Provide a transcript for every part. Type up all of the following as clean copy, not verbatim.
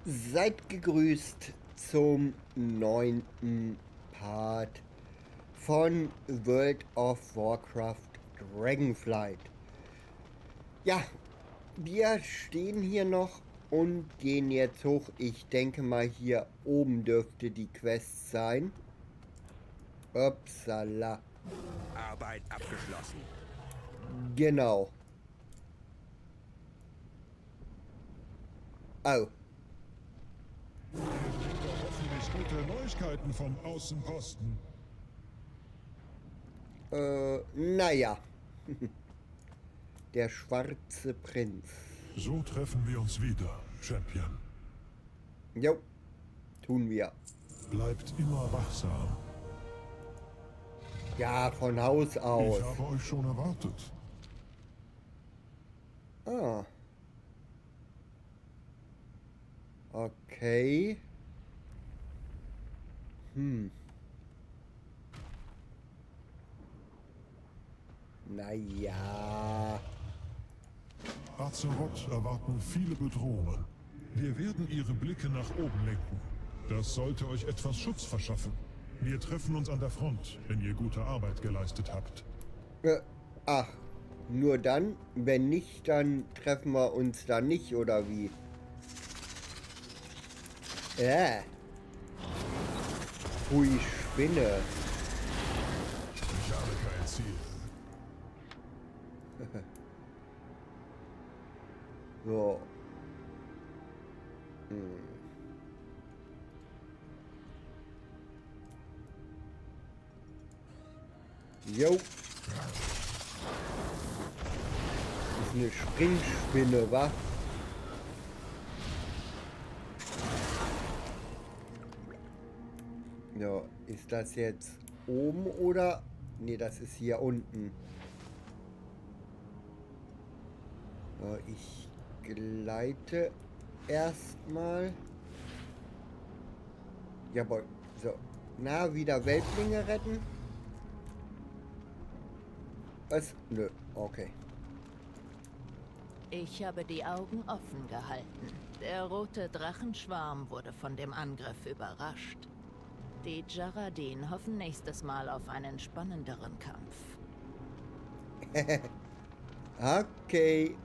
Seid gegrüßt zum 9. Part von World of Warcraft Dragonflight. Ja, wir stehen hier noch und gehen jetzt hoch. Ich denke mal, hier oben dürfte die Quest sein. Upsala. Arbeit abgeschlossen. Genau. Oh. Doch hoffentlich gute Neuigkeiten vom Außenposten. Naja. Der schwarze Prinz. So treffen wir uns wieder, Champion. Jo, tun wir. Bleibt immer wachsam. Ja, von Haus aus. Ich habe euch schon erwartet. Ah. Okay. Naja. Azeroth erwarten viele Bedrohungen. Wir werden ihre Blicke nach oben lenken. Das sollte euch etwas Schutz verschaffen. Wir treffen uns an der Front, wenn ihr gute Arbeit geleistet habt. Ach, nur dann? Wenn nicht, dann treffen wir uns da nicht, oder wie? Hui, Spinne. Ich habe kein Ziel. So. Jo. Ist eine Springspinne, wa? Ja, ist das jetzt oben oder? Ne, das ist hier unten. So, ich gleite erstmal. Jawohl. So. Na, wieder Weltlinge retten? Was? Nö. Okay. Ich habe die Augen offen gehalten. Der rote Drachenschwarm wurde von dem Angriff überrascht. Die Jaradin hoffen nächstes Mal auf einen spannenderen Kampf. Okay.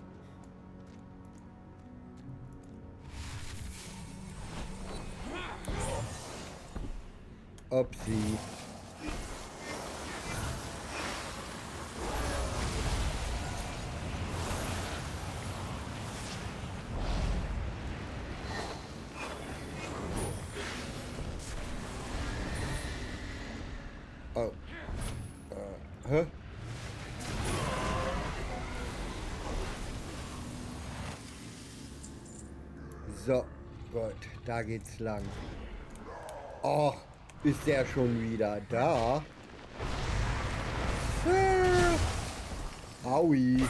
Upsi. Oh. Hä? So, gut, da geht's lang. Och, ist der schon wieder da? Aui.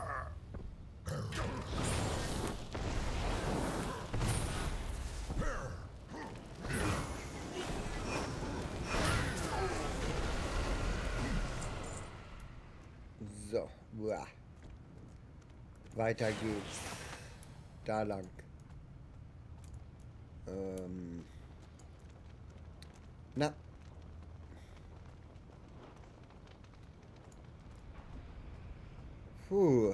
So, uah. Weiter geht's. Da lang. Na. Puh.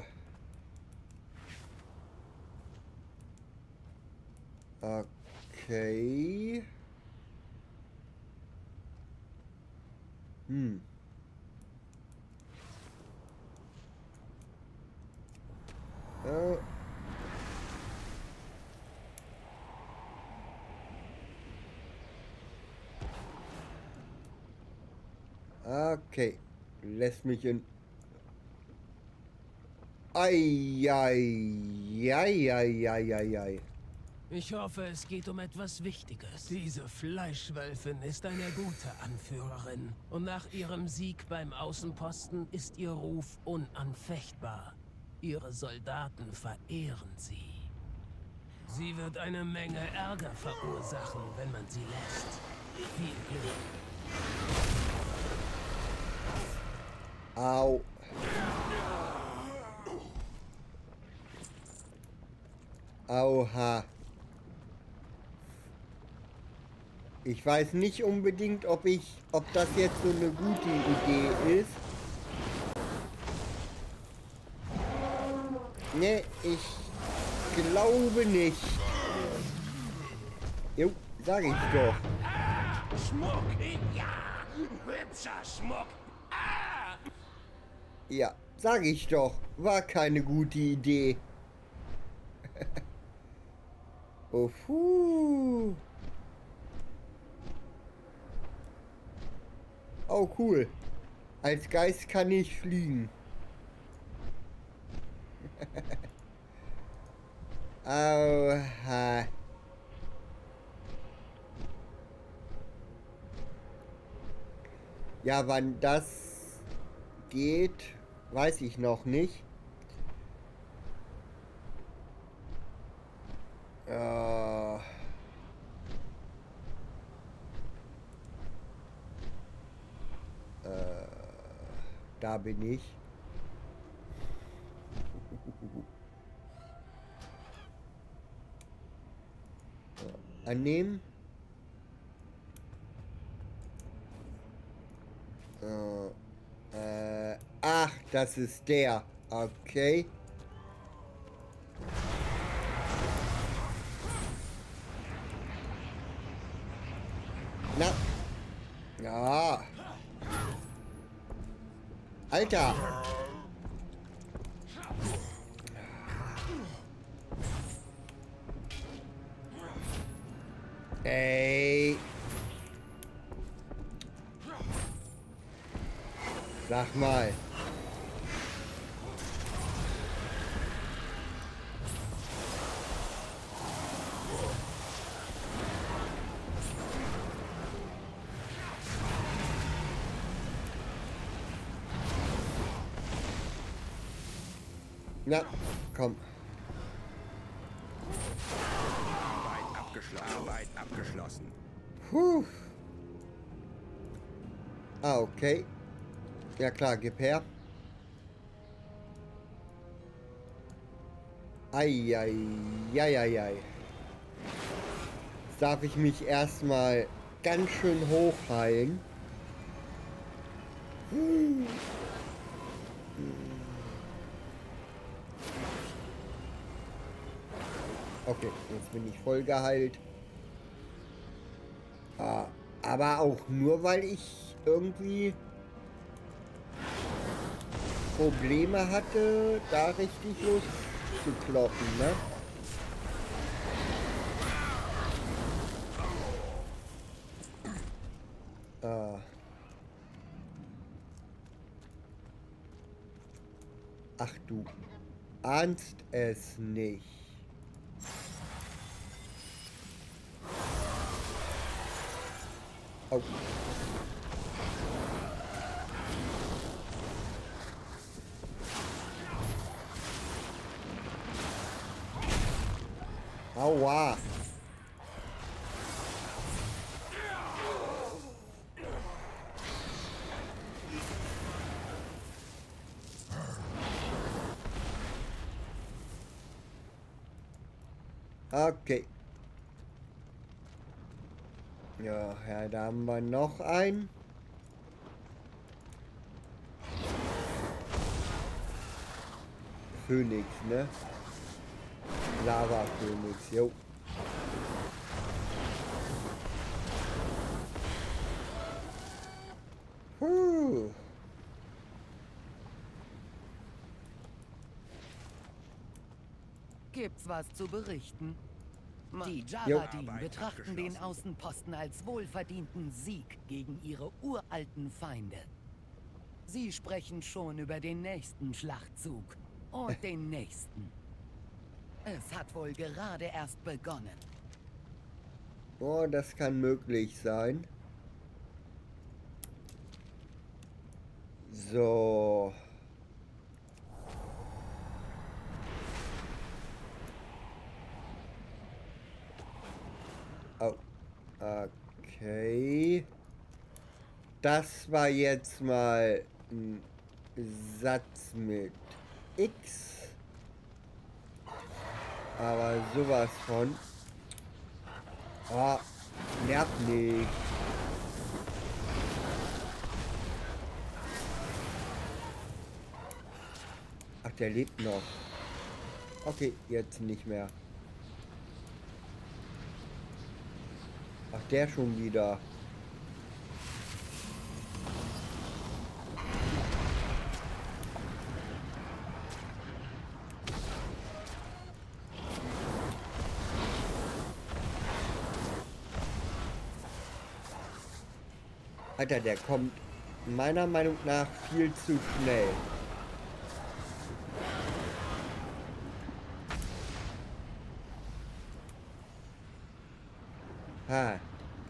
Okay. Äh. Okay. Lässt mich in... Ei. Ich hoffe, es geht um etwas Wichtiges. Diese Fleischwölfin ist eine gute Anführerin. Und nach ihrem Sieg beim Außenposten ist ihr Ruf unanfechtbar. Ihre Soldaten verehren sie. Sie wird eine Menge Ärger verursachen, wenn man sie lässt. Viel Glück. Au. Oha. Ich weiß nicht unbedingt, ob das jetzt so eine gute Idee ist. Ne, ich glaube nicht. Jo, sag ich doch. Schmuck, ja! Hübscher Schmuck! Ah! Ja, sag ich doch. War keine gute Idee. Oh, puh. Oh, cool. Als Geist kann ich fliegen. Oha. Ja, wann das geht, weiß ich noch nicht. Da bin ich. Annehmen. Ach, das ist der. Okay. Na. Ja. Alter. Ey. Sag mal. Na, komm. Arbeit abgeschlossen. Puh. Ah, okay. Ja klar, gib her. Eieieiei. Jetzt darf ich mich erstmal ganz schön hochheilen. Okay, jetzt bin ich voll geheilt. Aber auch nur, weil ich irgendwie Probleme hatte, da richtig loszukloppen, ne? Ach du ahnst es nicht. Oh. Aua. Okay. Ja, da haben wir noch einen. Phönix, ne? Lava-Phönix, jo. Gibt's was zu berichten? Die Jaradin betrachten den Außenposten als wohlverdienten Sieg gegen ihre uralten Feinde. Sie sprechen schon über den nächsten Schlachtzug und den nächsten. Es hat wohl gerade erst begonnen. Oh, das kann möglich sein. So. Oh, okay. Das war jetzt mal ein Satz mit X. Aber sowas von. Ah, Nerv nicht. Ach, der lebt noch. Okay, jetzt nicht mehr. Ach, der schon wieder. Alter, der kommt meiner Meinung nach viel zu schnell. Ha.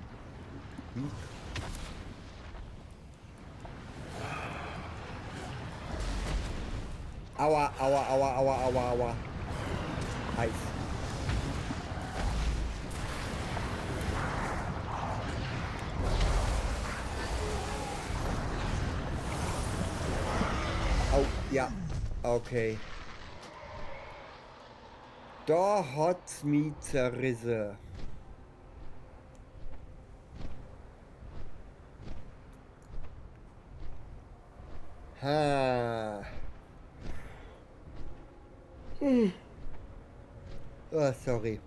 Aua, aua, aua, aua, aua, aua. Heiß. Oh, ja. Okay. Da hat's mich zerrissen. Ha. Oh, sorry.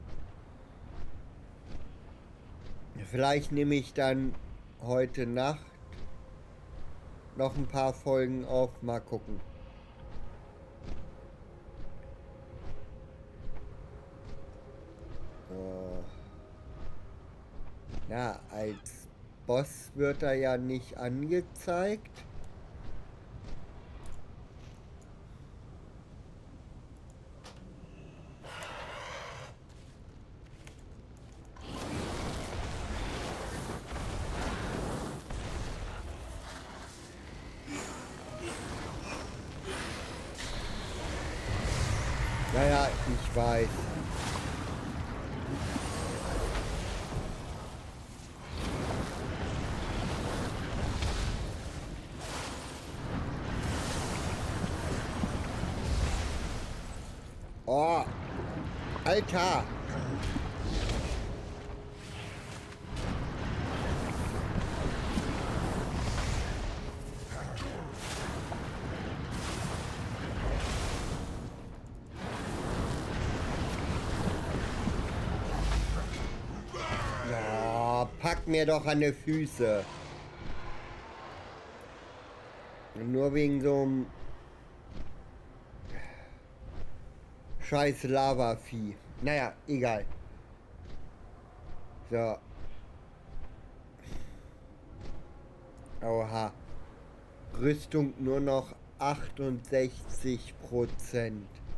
Vielleicht nehme ich dann heute Nacht noch ein paar Folgen auf. Mal gucken. Ja, als Boss wird er ja nicht angezeigt. Ja, ich weiß. Oh, Alter. Ja, pack mir doch an die Füße. Nur wegen so einem scheiß Lava-Vieh. Naja, egal. So. Oha. Rüstung nur noch 68%.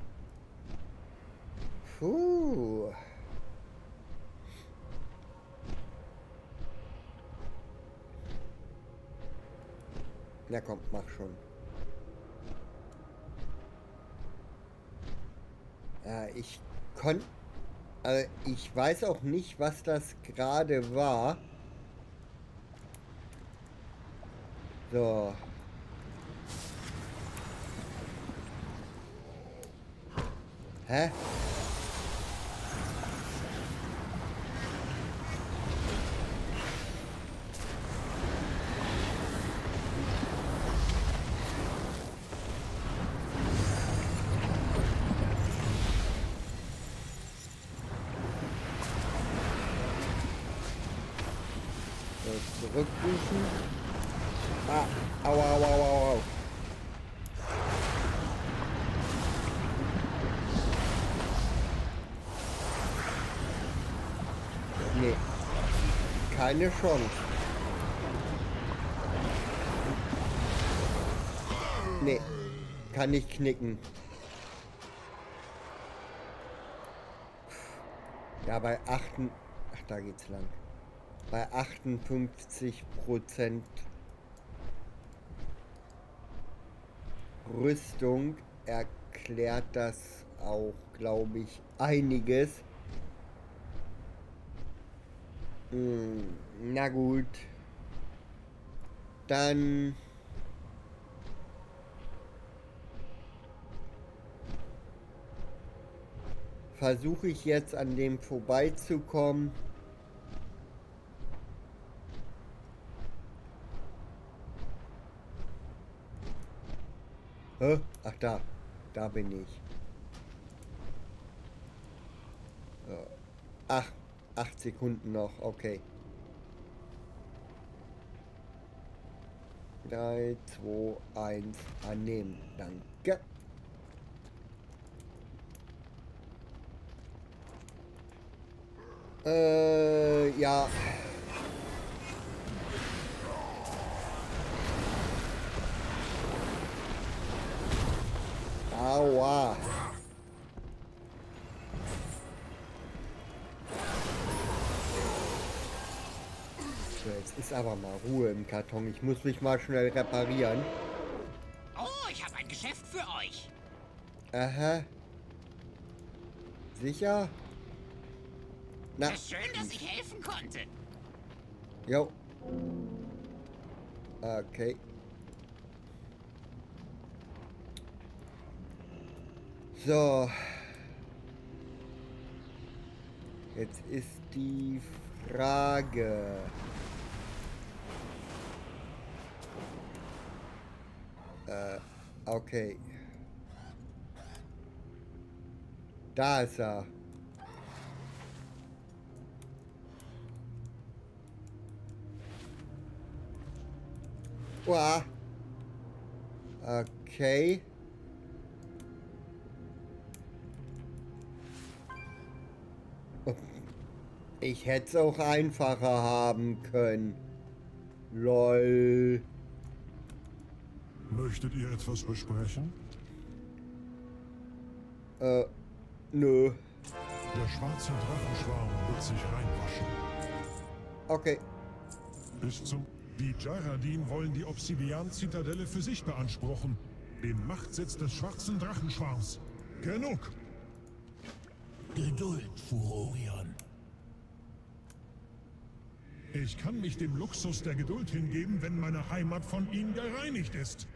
Puh. Na komm, mach schon. Ich weiß auch nicht, was das gerade war. So. Hä? Zurückrufen. Ah, aua, aua, aua, aua. Nee. Keine Chance. Nee. Kann nicht knicken. Ja, bei 8. Ach, da geht's lang. Bei 58% Rüstung erklärt das auch, glaube ich, einiges. Na gut. Dann versuche ich jetzt an dem vorbeizukommen. Hä? Ach, da. Da bin ich. So. Ach, 8 Sekunden noch. Okay. 3, 2, 1. Annehmen. Danke. Ja. Aua. So, jetzt ist aber mal Ruhe im Karton. Ich muss mich mal schnell reparieren. Oh, ich habe ein Geschäft für euch. Aha. Sicher? Na. Schön, dass ich helfen konnte. Jo. Okay. So. Jetzt ist die Frage. Okay. Da ist er. Uah. Okay. Ich hätte es auch einfacher haben können. LOL. Möchtet ihr etwas besprechen? Nö. Der schwarze Drachenschwarm wird sich reinwaschen. Okay. Bis zum... Die Jaradin wollen die Obsidian-Zitadelle für sich beanspruchen. Den Machtsitz des schwarzen Drachenschwarms. Genug! Geduld, Furorion. Ich kann mich dem Luxus der Geduld hingeben, wenn meine Heimat von ihnen gereinigt ist.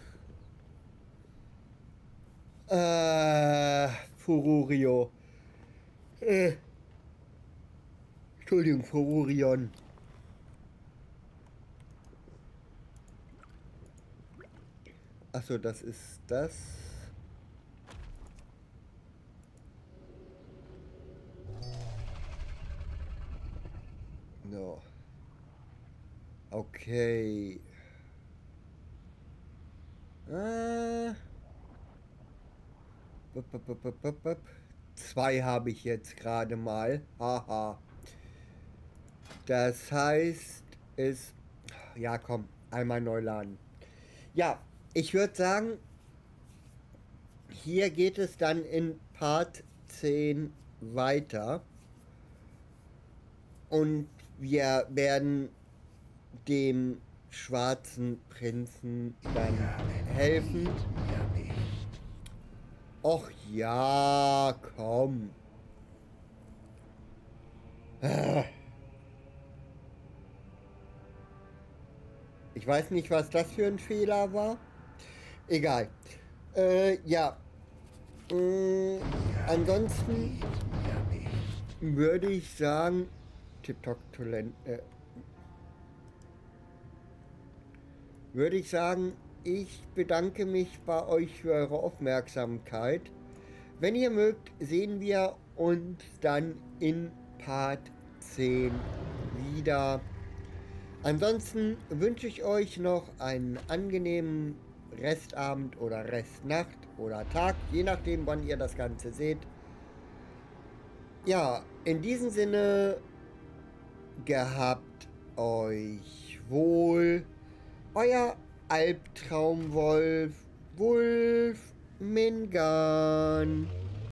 Fururio. Entschuldigung, Furorion. Achso, das ist das. No. Okay. Zwei habe ich jetzt gerade mal. Haha. Das heißt, es... Ja, komm, einmal neu laden. Ja, ich würde sagen, hier geht es dann in Part 10 weiter. Und wir werden dem schwarzen Prinzen dann helfen. Och ja, komm. Ich weiß nicht, was das für ein Fehler war. Egal. Ja. Ansonsten würde ich sagen, würde ich sagen, ich bedanke mich bei euch für eure Aufmerksamkeit. Wenn ihr mögt, sehen wir uns dann in Part 10 wieder. Ansonsten wünsche ich euch noch einen angenehmen Restabend oder Restnacht oder Tag, je nachdem, wann ihr das Ganze seht. Ja, in diesem Sinne, gehabt euch wohl. Euer Albtraumwolf, Wulf Mingan.